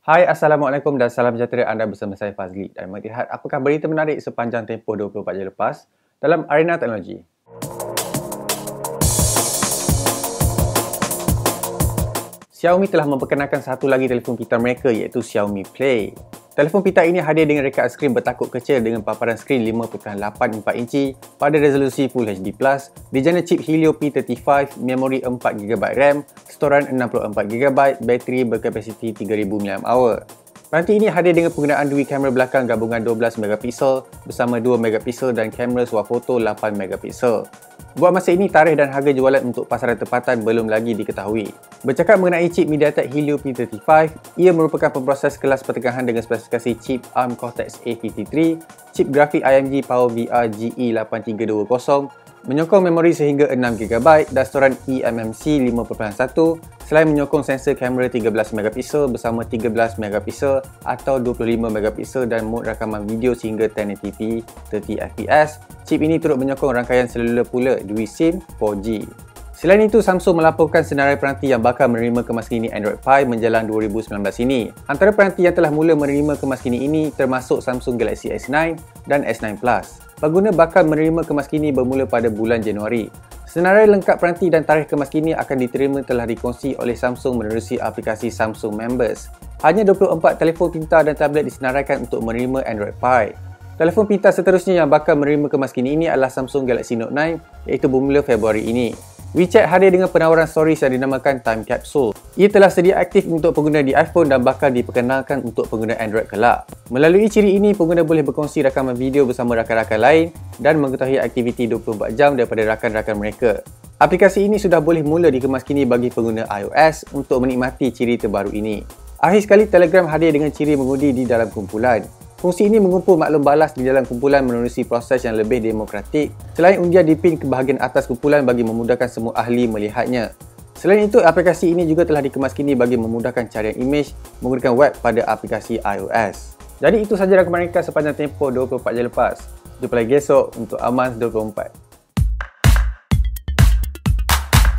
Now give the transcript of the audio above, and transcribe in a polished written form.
Hai, Assalamualaikum dan salam sejahtera. Anda bersama saya Fazli dan mari lihat apakah berita menarik sepanjang tempoh 24 jam lepas dalam arena teknologi. Xiaomi telah memperkenalkan satu lagi telefon pintar mereka iaitu Xiaomi Play. Telefon pintar ini hadir dengan reka skrin bertakuk kecil dengan paparan skrin 5.84 inci pada resolusi Full HD+, dijana chip Helio P35, memori 4GB RAM, storan 64GB, bateri berkapasiti 3000 mAh. Peranti ini hadir dengan penggunaan dui kamera belakang gabungan 12MP bersama 2MP dan kamera swafoto 8MP. Buat masa ini, tarikh dan harga jualan untuk pasaran tempatan belum lagi diketahui. Bercakap mengenai chip MediaTek Helio P35, ia merupakan pemproses kelas pertengahan dengan spesifikasi chip ARM Cortex-A53, chip grafik AMD PowerVR GE8320, menyokong memori sehingga 6GB dan storan eMMC 5.1, selain menyokong sensor kamera 13MP bersama 13MP atau 25MP dan mod rakaman video sehingga 1080p 30fps. Chip ini turut menyokong rangkaian seluler pula dui SIM 4G. Selain itu, Samsung melaporkan senarai peranti yang bakal menerima kemaskini Android Pie menjelang 2019 ini. Antara peranti yang telah mula menerima kemaskini ini termasuk Samsung Galaxy S9 dan S9 Plus. Pengguna bakal menerima kemaskini bermula pada bulan Januari. Senarai lengkap peranti dan tarikh kemaskini akan diterima telah dikongsi oleh Samsung menerusi aplikasi Samsung Members. Hanya 24 telefon pintar dan tablet disenaraikan untuk menerima Android Pie. Telefon pintar seterusnya yang bakal menerima kemaskini ini adalah Samsung Galaxy Note 9 iaitu bermula Februari ini. WeChat hadir dengan penawaran stories yang dinamakan Time Capsule. Ia telah sedia aktif untuk pengguna di iPhone dan bakal diperkenalkan untuk pengguna Android kelak. Melalui ciri ini, pengguna boleh berkongsi rakaman video bersama rakan-rakan lain dan mengetahui aktiviti 24 jam daripada rakan-rakan mereka. Aplikasi ini sudah boleh mula dikemaskini bagi pengguna iOS untuk menikmati ciri terbaru ini. Akhir sekali, Telegram hadir dengan ciri mengundi di dalam kumpulan. Fungsi ini mengumpul maklum balas di dalam kumpulan menerusi proses yang lebih demokratik. Selain undian dipin ke bahagian atas kumpulan bagi memudahkan semua ahli melihatnya. Selain itu, aplikasi ini juga telah dikemaskini bagi memudahkan carian imej menggunakan web pada aplikasi iOS. Jadi itu sahaja rakaman mereka sepanjang tempoh 24 jam lepas. Jumpa lagi esok untuk Amans 24.